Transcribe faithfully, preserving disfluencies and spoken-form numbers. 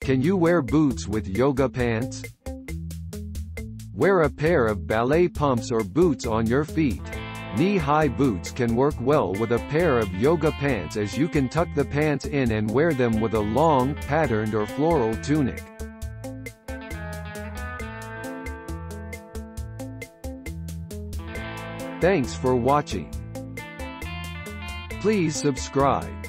Can you wear boots with yoga pants? Wear a pair of ballet pumps or boots on your feet. Knee-high boots can work well with a pair of yoga pants, as you can tuck the pants in and wear them with a long, patterned or floral tunic. Thanks for watching. Please subscribe.